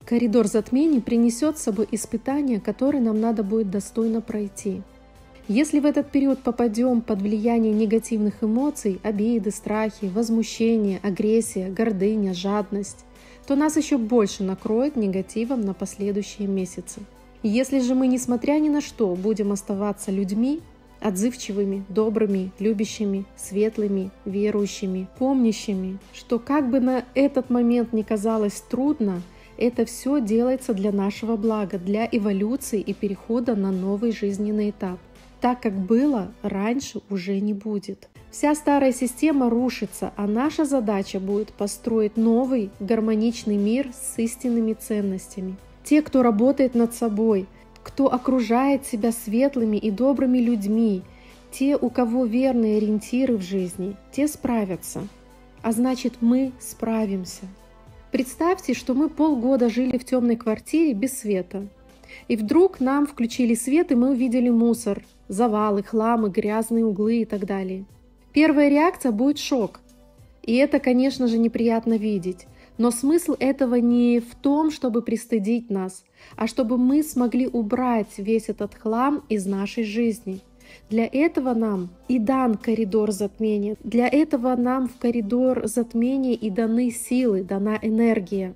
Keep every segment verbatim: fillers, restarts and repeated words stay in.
Коридор затмений принесет с собой испытания, которые нам надо будет достойно пройти. Если в этот период попадем под влияние негативных эмоций, обиды, страхи, возмущение, агрессия, гордыня, жадность, то нас еще больше накроет негативом на последующие месяцы. Если же мы, несмотря ни на что, будем оставаться людьми, отзывчивыми, добрыми, любящими, светлыми, верующими, помнящими, что как бы на этот момент ни казалось трудно, это все делается для нашего блага, для эволюции и перехода на новый жизненный этап. Так как было, раньше уже не будет. Вся старая система рушится, а наша задача будет построить новый гармоничный мир с истинными ценностями. Те, кто работает над собой, кто окружает себя светлыми и добрыми людьми, те, у кого верные ориентиры в жизни, те справятся. А значит, мы справимся. Представьте, что мы полгода жили в темной квартире без света. И вдруг нам включили свет, и мы увидели мусор, завалы, хламы, грязные углы и так далее. Первая реакция будет шок. И это, конечно же, неприятно видеть. Но смысл этого не в том, чтобы пристыдить нас, а чтобы мы смогли убрать весь этот хлам из нашей жизни. Для этого нам и дан коридор затмения. Для этого нам в коридор затмения и даны силы, дана энергия.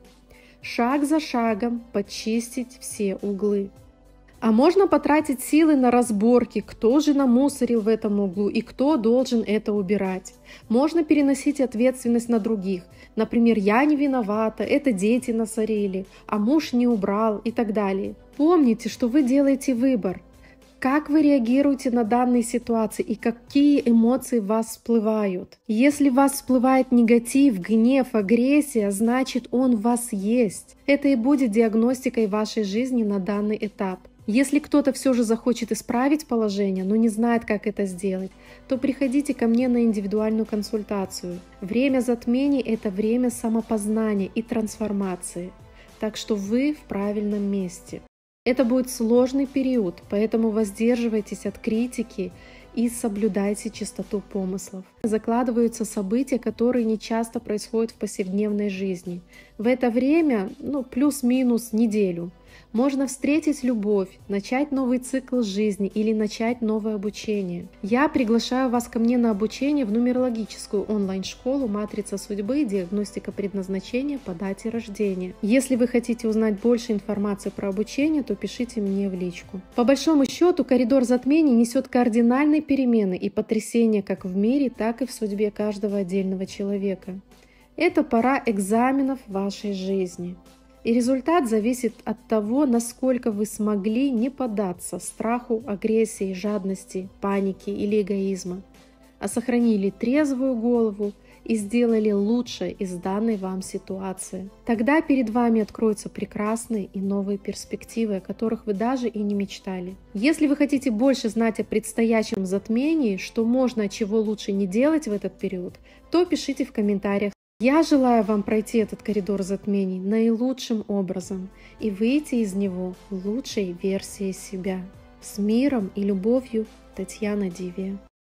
Шаг за шагом почистить все углы. А можно потратить силы на разборки, кто же намусорил в этом углу и кто должен это убирать. Можно переносить ответственность на других. Например, я не виновата, это дети насорили, а муж не убрал и так далее. Помните, что вы делаете выбор. Как вы реагируете на данные ситуации и какие эмоции в вас всплывают? Если в вас всплывает негатив, гнев, агрессия, значит он в вас есть. Это и будет диагностикой вашей жизни на данный этап. Если кто-то все же захочет исправить положение, но не знает, как это сделать, то приходите ко мне на индивидуальную консультацию. Время затмений – это время самопознания и трансформации. Так что вы в правильном месте. Это будет сложный период, поэтому воздерживайтесь от критики и соблюдайте чистоту помыслов. Закладываются события, которые не часто происходят в повседневной жизни. В это время, ну, плюс-минус неделю, можно встретить любовь, начать новый цикл жизни или начать новое обучение. Я приглашаю вас ко мне на обучение в нумерологическую онлайн-школу «Матрица судьбы. Диагностика предназначения по дате рождения». Если вы хотите узнать больше информации про обучение, то пишите мне в личку. По большому счету, коридор затмений несет кардинальные перемены и потрясения как в мире, так и в судьбе каждого отдельного человека. Это пора экзаменов вашей жизни. И результат зависит от того, насколько вы смогли не поддаться страху, агрессии, жадности, паники или эгоизма, а сохранили трезвую голову и сделали лучшее из данной вам ситуации. Тогда перед вами откроются прекрасные и новые перспективы, о которых вы даже и не мечтали. Если вы хотите больше знать о предстоящем затмении, что можно, а чего лучше не делать в этот период, то пишите в комментариях. Я желаю вам пройти этот коридор затмений наилучшим образом и выйти из него лучшей версией себя. С миром и любовью, Татьяна Дивия.